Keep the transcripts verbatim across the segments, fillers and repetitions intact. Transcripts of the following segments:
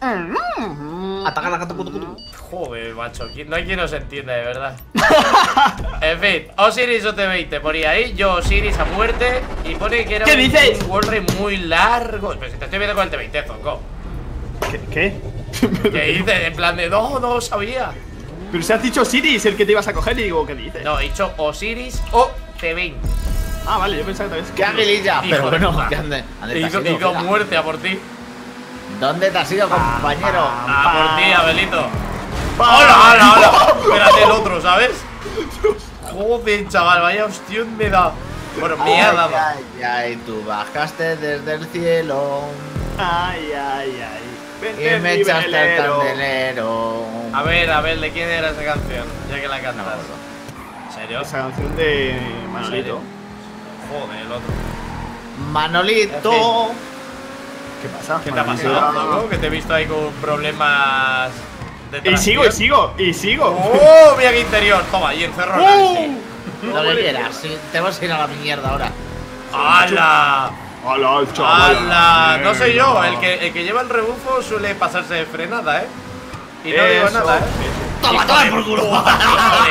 Ataca la gata puto. Joder, macho, no hay quien nos entienda, de verdad. En fin, Osiris O T veinte ponía ahí, yo Osiris a muerte. Y pone que era ¿Qué un, dices? un World Raid muy largo. Pero si te estoy viendo con el T veinte, Zonko. ¿Qué? ¿Qué? ¿Qué dices? En plan de, no, no lo sabía. Pero si has dicho Osiris, el que te ibas a coger, y digo, ¿qué dices? No, he dicho Osiris O T veinte. Ah, vale, yo pensaba que te habías ¡Qué agililla! Hijo Pero de bueno, puta. ¿qué ande? ¿Dónde He te has ido, ido, he ido a Fela? muerte a por ti. ¿Dónde te has ido, compañero? A por ti, Abelito. ¡Hola, hola, hola! Espérate el otro, ¿sabes? Joder, chaval, vaya hostión me da. Bueno, me ha dado. Ay, ay, tú bajaste desde el cielo Ay, ay, ay. y me echaste al candelero. A ver, a ver, ¿de quién era esa canción? Ya que la No, cantas. no. ¿En serio? Esa canción de Manolito. Joder, el otro. Manolito. ¿Qué pasa? ¿Qué te ha Manolito? pasado, loco? Que te he visto ahí con problemas de Y sigo, y sigo, y sigo. ¡Oh, viaje interior! Toma, y encerrona. ¡Oh! Lo que quieras, sí, te vas a ir a la mierda ahora. ¡Hala! ¡Hala, el chaval! ¡Hala! No soy yo, el que, el que lleva el rebufo suele pasarse de frenada, ¿eh? Y no digo Eso, nada, ¿eh? ¡Toma, Hijo toma de por culo! puta, hijo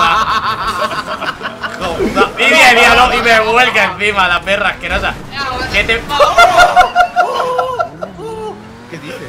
de puta. Hijo de puta. Y me, míralo, y me vuelca encima la perra asquerosa. Que te... ¿Qué dices?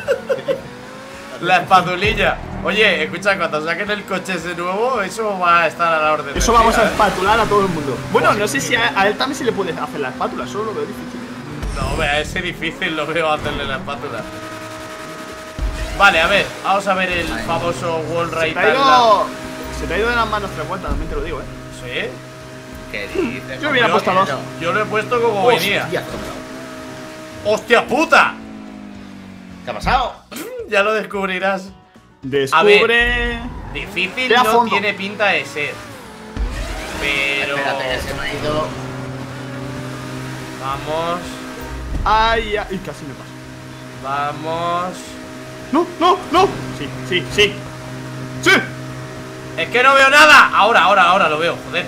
La espatulilla. Oye, escucha, cuando saquen el coche ese nuevo, eso va a estar a la orden. Eso del vamos día, a ¿eh? espatular a todo el mundo. Bueno, no sé si a, a él también se le puede hacer la espátula, solo lo veo difícil. No, vea, ese difícil lo veo hacerle la espátula. Vale, a ver, vamos a ver el famoso World Se Raid. te ha ido, se te ha ido de las manos tres vueltas, también te lo digo, eh. ¿Sí? ¿Qué dices? Yo hubiera puesto dos. Yo lo he puesto como venía. Hostia, ¡Hostia puta! ¿qué ha pasado? Ya lo descubrirás. Descubre. Difícil Ve a no fondo. tiene pinta de ser. Pero... Espérate, que se me ha ido. Vamos. Ay, ay, casi me paso. Vamos. No, no, no. Sí, sí, sí. ¡Sí! Es que no veo nada. Ahora, ahora, ahora lo veo, joder.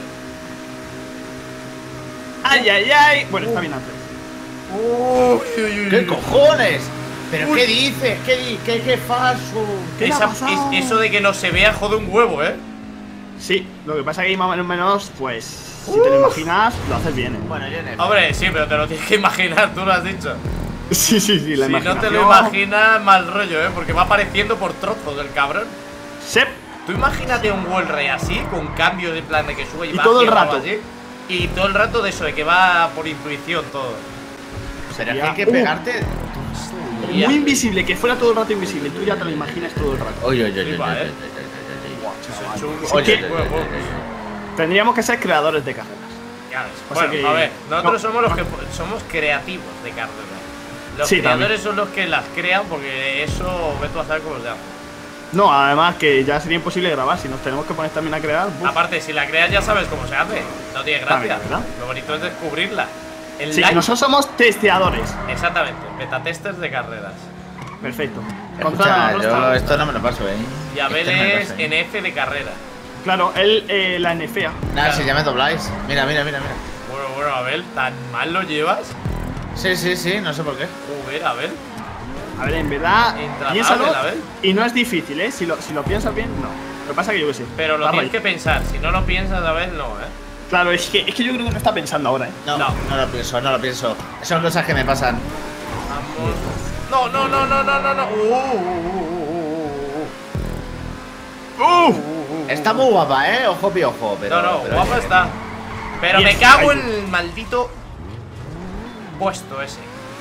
Ay, ay, ay. Bueno, está bien antes. Uy, uy, uy, ¿Qué uy. cojones? ¿Pero Uy. qué dices? ¿Qué, di- qué, qué falso? ¿Qué le ha Esa- pasado? es- eso de que no se vea jode un huevo, ¿eh? Sí, lo que pasa es que ahí más o menos, pues, si te lo imaginas, lo haces bien, eh. Bueno, yo en el... Hombre, sí, pero te lo tienes que imaginar, tú lo has dicho. Sí, sí, sí, la Si no imaginación. te lo imaginas, mal rollo, ¿eh? Porque va apareciendo por trozos el cabrón. Sep. Tú imagínate un World Raid así, con cambios de plan de que sube y, Y baja todo el y algo rato. así, y todo el rato de eso, de que va por intuición todo. Pero es que Ya. hay que Uh. pegarte. Ya. Muy invisible, que fuera todo el rato invisible. Tú ya te lo imaginas todo el rato. Oye, oye, oye, Flipa, oye, ¿eh? oye, oye, oye, Chungo, Oye, chungo, oye, huevo. oye, oye. Tendríamos que ser creadores de carreras. Ya ves. O sea Bueno, que- a ver, nosotros no. somos los que somos creativos de carreras. Los Sí, creadores también. son los que las crean, porque eso ve tú a saber cómo se hace. No, además que ya sería imposible grabar. Si nos tenemos que poner también a crear. ¡buf! Aparte, si la creas ya sabes cómo se hace. No tiene También, gracia. ¿verdad? Lo bonito es descubrirla. El Sí, like. nosotros somos testeadores. Exactamente, betatesters de carreras. Perfecto. Escucha, Contrólalo, yo está- esto no me lo paso, eh. Y Abel Esto no me lo es paso, eh. N F de carrera. Claro, él eh, la N F A. Nada, si ya me dobláis. Mira, mira, mira, mira. Bueno, bueno, Abel, ¿tan mal lo llevas? Sí, sí, sí, no sé por qué. Joder, Abel. A ver, en verdad, Intratable, piénsalo. a ver. Y no es difícil, ¿eh? Si lo, si lo piensas bien, no. Lo que pasa es que yo qué sé. Pero lo está tienes rayado. que pensar. Si no lo piensas, Abel, no, ¿eh? Claro, es que, es que yo creo que no está pensando ahora, ¿eh? No, No. no, lo pienso, no lo pienso. Son cosas que me pasan. Vamos. No, no, no, no, no, no, no. Uh, uh, uh, uh, uh, uh, ¡Uh! uh, uh. Está muy guapa, eh. Ojo piojo, pero. No, no, pero guapa oye, está. Pero Y me es- cago ay. en el maldito puesto ese.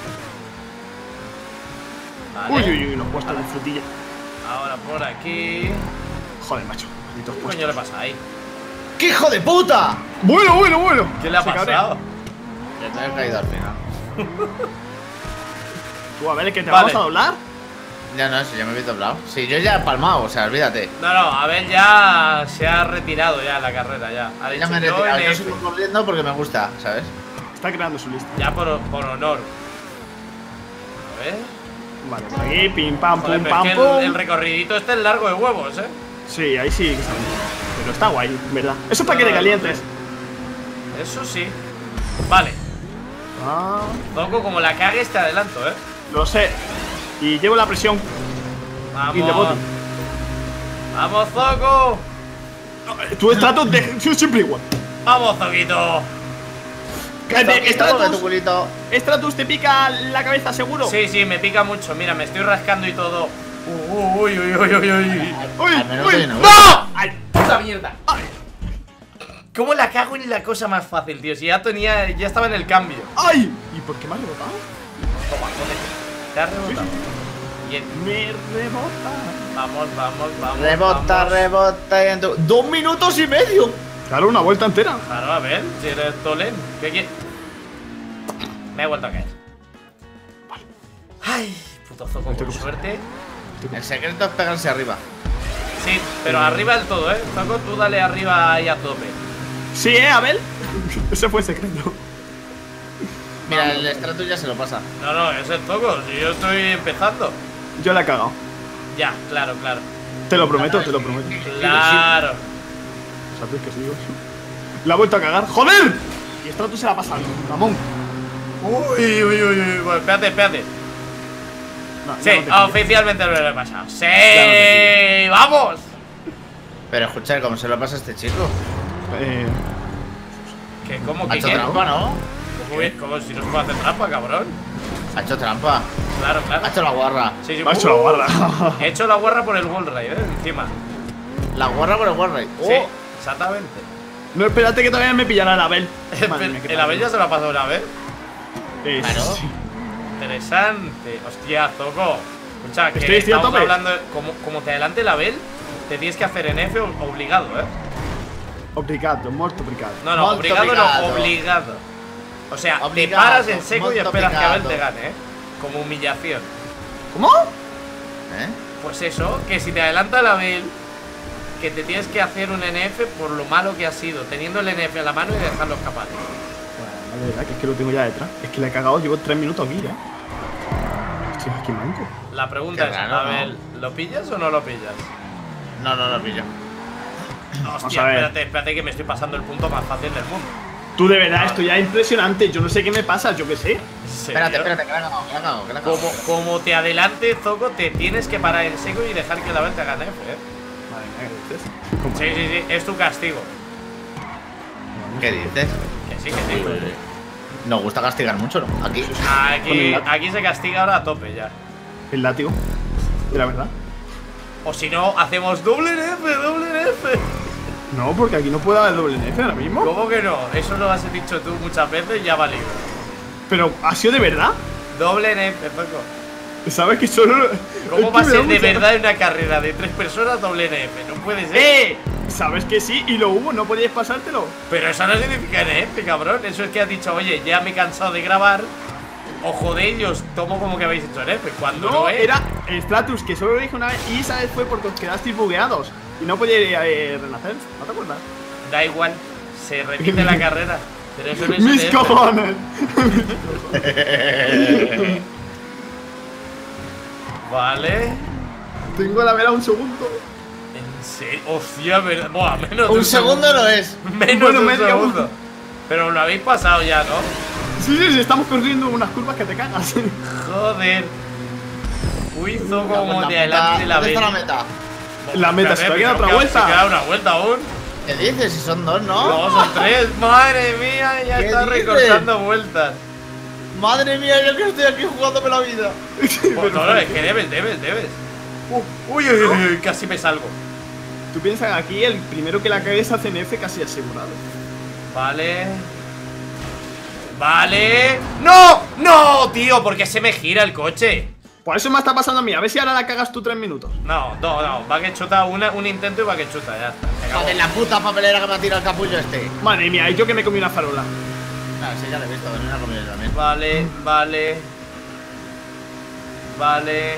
Vale. Uy, uy, uy, los puestos de frutilla. Ahora por aquí. Joder, macho. Malditos ¿Qué puestos. coño le pasa ahí? ¡Qué hijo de puta! Bueno, bueno, bueno. ¿Qué le ha Se cabrea. pasado? Ya te he caído al final. Tú, a ver, ¿que te Vale. vamos a doblar? Ya no, si yo me he doblado. Sí, yo ya he palmado, o sea, olvídate. No, no, Abel ya se ha retirado ya la carrera ya. Ha dicho Ya me he yo retirado. N Yo F. sigo corriendo porque me gusta, ¿sabes? Está creando su lista. Ya por, por honor. A ver. Vale, por aquí, pim, pam, Joder, pum, pero es pam, que pum. el, el recorridito este es largo de huevos, ¿eh? Sí, ahí sí que está bien. Pero está guay, ¿verdad? Eso para que te calientes. Eso sí. Vale. Ah, Zonko, como la cagues te adelanto, ¿eh? lo sé. Y llevo la presión. Vamos. In the bottom. Vamos, Zoco. Tu Stratus de siempre igual. Vamos, Zoquito. Que te- de tu Stratus, culito. Stratus te pica la cabeza seguro. Sí, sí, me pica mucho. Mira, me estoy rascando y todo. Uy, uy, uy, uy, uy. Uy, Al menos uy. hay una- ¡No! Ay, ¡Puta mierda! ¿Cómo la cago en la cosa más fácil, tío? Si ya tenía, ya estaba en el cambio. ay. ¿Y por qué me has rebotado? Toma, joder. Te has rebotado. Bien. Me rebota. Vamos, vamos, vamos. Rebota, vamos. rebota y en tu... ¡Dos minutos y medio! Claro, una vuelta entera. Claro, a ver, si eres Tolen. ¿Qué quieres? Me he vuelto a caer. Ay, puto Zoco, Estoy con con- suerte. El secreto es pegarse arriba. Sí, pero arriba del todo, ¿eh? Zoco, tú dale arriba ahí a tope. Sí, ¿eh, Abel? Ese fue el secreto. Mira, el Stratus ya se lo pasa. No, no, es el Zoco, si yo estoy empezando. Yo la he cagado. Ya, claro, claro. Te lo prometo, te lo prometo. Claro. ¿Sabes qué os digo? La ha vuelto a cagar. ¡Joder! Y Stratus se la ha pasado. Ramón. Uy, uy, uy, uy. Bueno, espérate, espérate. No, Sí, ya no te pillo. oficialmente lo he pasado. ¡Sí! te ¡Vamos! Pero escucha, ¿cómo se lo pasa a este chico? Eh, ¿Qué? ¿Cómo Ha que hecho qué? trampa, ¿no? ¿Cómo, que- cómo si no se puede hacer trampa, cabrón? Ha hecho trampa. Claro, claro. Ha hecho la guarra. Sí, sí. me ha hecho la guarda. He hecho la guarra por el wall ride, ¿eh? Encima. La guarra por el Warray. Sí, exactamente. No, espérate que todavía me pillará el Abel. Madre mía, qué ¿El Abel ya se lo ha pasado una vez? Eh, Claro. sí. Interesante. Hostia, Zoco. Escucha, que Estoy- estoy a estamos tope. hablando. Como, como te adelante el Abel, te tienes que hacer en F obligado, ¿eh? Obrigado, molto obrigado. No, no, Molto obligado obrigado. no, obligado. O sea, Obligado, te paras en seco y molto esperas que Abel te obrigado. gane, ¿eh? Como humillación. ¿Cómo? ¿Eh? Pues eso, que si te adelanta el Abel, que te tienes que hacer un N F por lo malo que ha sido, teniendo el N F en la mano y dejarlo escapar. Bueno, de verdad que es que lo tengo ya detrás. Es que le he cagado, llevo tres minutos aquí ya. Hostia, qué manco. La pregunta Qué es, raro, Abel, ¿lo pillas o no lo pillas? No, no lo pillo. Hostia, a ver. espérate, espérate que me estoy pasando el punto más fácil del mundo. Tú de verdad, esto ya es impresionante. Yo no sé qué me pasa, yo qué sé. ¿En serio? Espérate, espérate, que la he cagado, que la he cagado, que la he cagado. Como, como te adelante, Zoco, te tienes que parar en seco y dejar que el Abel te haga N F, ¿eh? Madre mía, ¿qué dices? ¿Cómo? Sí, sí, sí, es tu castigo. ¿Qué dices? Que sí, que sí. Nos gusta castigar mucho, ¿no? Aquí. Aquí, aquí se castiga ahora a tope ya. El látigo. De la verdad. O si no, hacemos doble N F, doble N F. No, porque aquí no puedo dar el doble N F ahora mismo. ¿Cómo que no? Eso lo has dicho tú muchas veces y ya valió. Pero, ¿ha sido de verdad? Doble N F, Zoco. ¿Sabes que solo. ¿Cómo es va a que me da ser de mucha- verdad en una carrera de tres personas doble N F? No puede ser. ¡Eh! ¿Sabes que sí? Y lo hubo, no podíais pasártelo. Pero eso no significa N F, cabrón. Eso es que has dicho, oye, ya me he cansado de grabar. O joder, y os tomo como que habéis hecho N F. Cuando no, No, es. era el Stratus, que solo lo dije una vez y esa vez fue porque os quedasteis bugueados y no podíais eh, renacer. ¿No te acuerdas? Da igual, se repite la carrera. Pero eso no es ¡Mis N F. cojones! Vale. Tengo la vela un segundo. En serio, hostia, verdad. Buah, menos de Un segundo no es. Menos Bueno, de un medio. segundo. Pero lo habéis pasado ya, ¿no? Sí, sí, sí, estamos corriendo unas curvas que te cagas. Joder. Uy, Zoco, La como meta, te adelante la ¿dónde está la vez. meta? La meta, se te queda otra vuelta. Se queda una vuelta aún. ¿Qué dices? Si son dos, ¿no? No, son tres. Madre mía, ya ¿Qué está dices? recortando vueltas. Madre mía, yo que estoy aquí jugándome la vida. Pues no, no, es que debes, debes, debes. Uh, uy, uy, uy, uy, casi me salgo. Tú piensas que aquí el primero que la cague hace N F casi asegurado. Vale. Vale. ¡No! ¡No, tío! ¿Por qué se me gira el coche? Por eso me está pasando a mí. A ver si ahora la cagas tú tres minutos. No, no, no. Va que chuta una, un intento y va que chuta, ya está. Se acabó. Joder, la puta papelera que me ha tirado el capullo este. Madre mía, y yo que me comí una farola. No, sí, ya lo he visto, no me ha comido yo también. Vale, vale. Vale.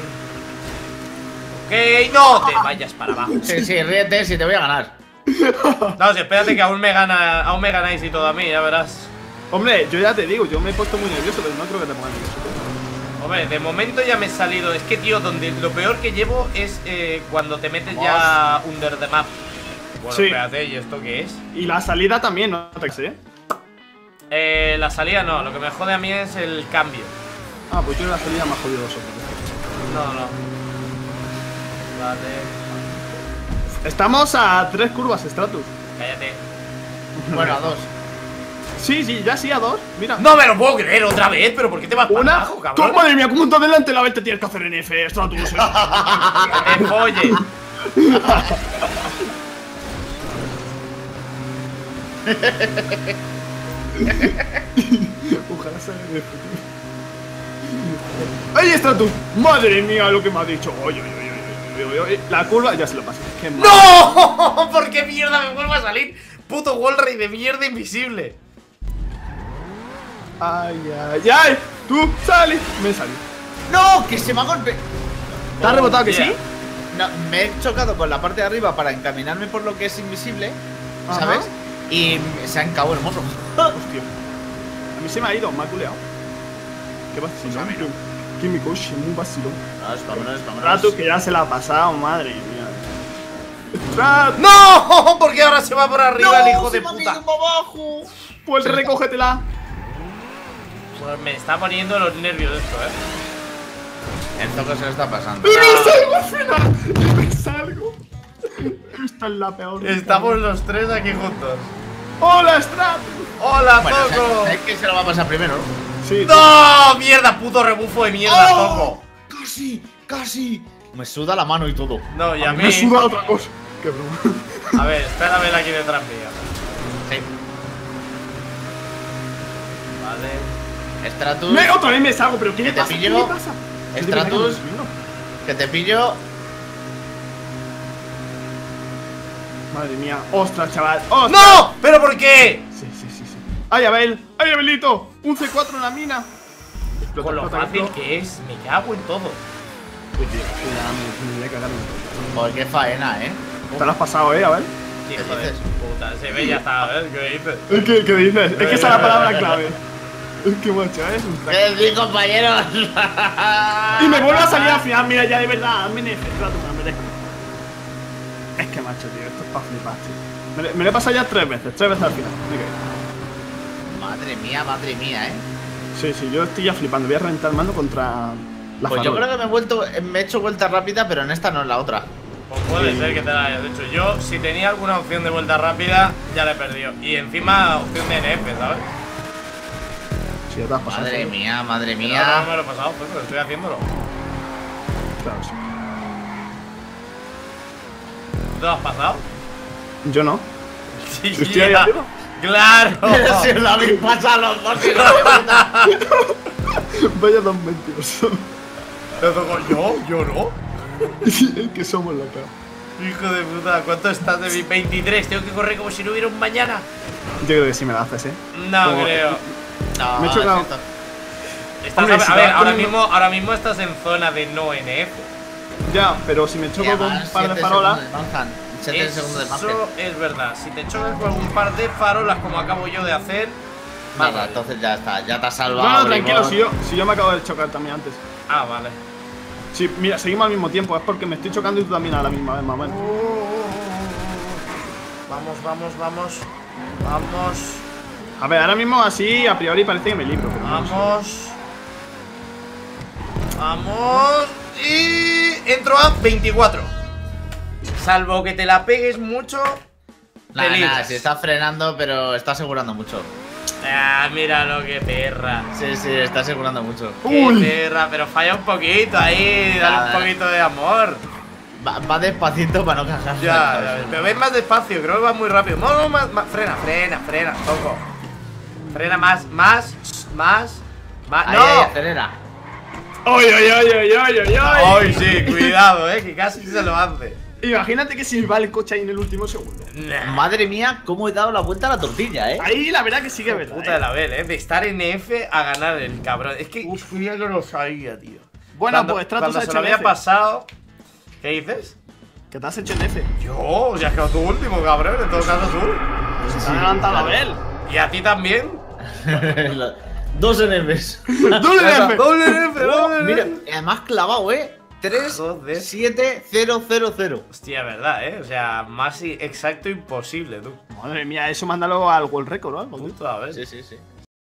Ok, no te vayas para abajo. Sí, sí, ríete si te voy a ganar. No, si espérate que aún me gana, aún me ganáis y todo a mí, ya verás. Hombre, yo ya te digo, yo me he puesto muy nervioso, pero no creo que te pongas nervioso. Hombre, de momento ya me he salido. Es que, tío, donde lo peor que llevo es eh, cuando te metes ya under the map. Bueno, Sí. espérate, ¿y esto qué es? Y la salida también, no te sé. Eh, la salida no, lo que me jode a mí es el cambio. Ah, pues yo la salida me ha jodido vosotros. No, no. Vale. Estamos a tres curvas, Stratus. Cállate. Bueno, a dos. Sí, sí, ya sí, a dos. Mira. No me lo puedo creer otra vez, pero ¿por qué te vas para Una. abajo, cabrón? ¡Tú, madre mía! ¿Cómo te adelante la vez te tienes que hacer en F, Stratus? Que te folle. Ojalá sea en F, tío. ¡Ay, Stratus! ¡Madre mía, lo que me ha dicho! ¡Oye, oye, oye, oye, oye, oye! La curva ya se lo pasé. ¡Qué mal! ¡No! ¿Por qué mierda me vuelvo a salir? Puto Wallride de mierda invisible. ¡Ay, ay, ay! ¡Tú, sales! Me salí. ¡No! ¡Que se me ha golpeado! ¿Te has rebotado que Hostia. sí? No, me he chocado con la parte de arriba para encaminarme por lo que es invisible, Ajá. ¿sabes? Y se ha encabado hermoso. Hostia. A mí se me ha ido, me ha culeado. Qué vacilón. Pues a mí no. Que mi coche, muy vacilón. Vámonos, vámonos, vámonos. Stratus, que ya se la ha pasado, madre mía. Stratus. ¡No! ¿Por qué ahora se va por arriba el hijo de se me ha puta? ido para abajo. Pues Se está- recógetela. Pues me está poniendo los nervios esto, eh. El toque se lo está pasando. ¡Y me salgo al final! ¡Y me salgo! Esta es la peor. Estamos los tres aquí juntos. ¡Hola, Stratus! ¡Hola, Bueno, Toco! ¿sabes que se lo va a pasar primero? Sí. ¡No! ¡Mierda! Puto rebufo de mierda, Toco. ¡Casi! ¡Casi! Me suda la mano y todo. No, y a Me mí. suda otra cosa. Qué broma. A ver, espérame aquí detrás mía. Sí. Vale. Stratus, Me, otra vez me salgo, pero ¿qué ¿Que le te pasa? ¿Qué pillo? le pasa? ¿Qué te pasa? Stratus, que te pillo. Madre mía. ¡Ostras, chaval! ¡Ostras! ¡No! ¿Pero por qué? Sí, sí, sí, sí. ¡Ay, Abel! ¡Ay, Abelito! ¡Un C cuatro en la mina! Explota, Con lo explota, fácil explota. que es, me cago en todo. Uy, tío, que ya me, me voy a cagar en todo. Joder, qué faena, ¿eh? Te lo has pasado, ¿eh, Abel? Hijo ¿Qué de dices? puta, se ve ya está, ¿ves? ¿Qué dices? Es que, ¿qué dices? Es que esa es la palabra clave. Es que, macho, es un crack. ¿Qué decís, compañeros? Y me vuelve a salir al final, mira, ya de verdad, hazme en F, trato, me lo merezco. Es que, macho, tío, esto es para flipar, tío. Me, lo- me lo he pasado ya tres veces, tres veces al final. Me caí. Madre mía, madre mía, ¿eh? Sí, sí, yo estoy ya flipando. Voy a reventar el mando contra la Pues yo farola. creo que me he vuelto, me he hecho vuelta rápida, pero en esta no, en la otra. Pues puede Sí. ser que te la hayas hecho. Yo, si tenía alguna opción de vuelta rápida, ya la he perdido. Y encima, opción de N F, ¿sabes? Sí, ya te has pasado. Madre ¿sabes? mía, madre Pero ahora no mía. me lo he pasado, pues, pero estoy haciéndolo. Claro, sí. ¿Tú te lo has pasado? Yo no. Sí, Si estoy ahí ya. arriba. ¡Claro! Pero si os lo habéis pasado los dos, hijo de puta. Vaya dos mentirosos. ¿Lo toco yo? ¿Yo no? Es que somos la peor. Hijo de puta, ¿cuánto estás de mi veintitrés? Tengo que correr como si no hubiera un mañana. Yo creo que sí me la haces, ¿eh? No Como- creo. No, Me he chocado. siento. Estás Hombre, a, si a ver, vas ahora poniendo- mismo, ahora mismo estás en zona de no N F. Ya, pero si me choco Y con un además, par de siete farolas. segundos de margen. siete segundos de margen. Eso es verdad. Si te chocas con un par de farolas como acabo yo de hacer, más Venga, vale. entonces ya está, ya te has salvado. No, no, tranquilo, bribón. si yo, si yo me acabo de chocar también antes. Ah, vale. Sí, mira, seguimos al mismo tiempo, es porque me estoy chocando y tú también a la misma vez, más o menos. Vamos, vamos, vamos. Vamos. A ver, ahora mismo así, a priori parece que me libro, pero no sé. Vamos. Vamos. Y entro a veinticuatro. Salvo que te la pegues mucho. Nada, te nada, libras. si está frenando, pero está asegurando mucho. Ah, mira lo que perra. Sí, sí, está asegurando mucho. Qué Uy. perra, pero falla un poquito ahí. Dale Nada. un poquito de amor. Va, va despacito para no cagarse. Ya, ya, pero ves más despacio, creo que va muy rápido. No, no, más, más. Frena, frena, frena, toco. Frena más, más, más, más. Ahí, ¡No! ahí, acelera. ¡Ay, ay, ay, ay, ay, ay, ay! Ay, sí, cuidado, eh, que casi se lo hace. Imagínate que si va el coche ahí en el último segundo. Nah. Madre mía, cómo he dado la vuelta a la tortilla, eh. Ahí la verdad que sí que es verdad. Puta de ¿eh? la Bel, eh, de estar en F a ganar el cabrón. Es que uf, ya no lo sabía, tío. Bueno, Cuando- pues Stratos cuando ha se hecho lo en había F. pasado. ¿Qué dices? Que te has hecho en F. Yo, ya has quedado tú último, cabrón, en todo caso tú. Se te ha adelantado a Abel. Y a ti también. Dos N Fs. ¡Doble F! Doble F, Oh, doble mira, F. además clavado, eh. tres Joder. siete cero cero cero. Hostia, verdad, eh. O sea, más i- exacto imposible, tú. Madre mía, eso mándalo al World Record o algo, tío. Puta, a ver. Sí, sí, sí.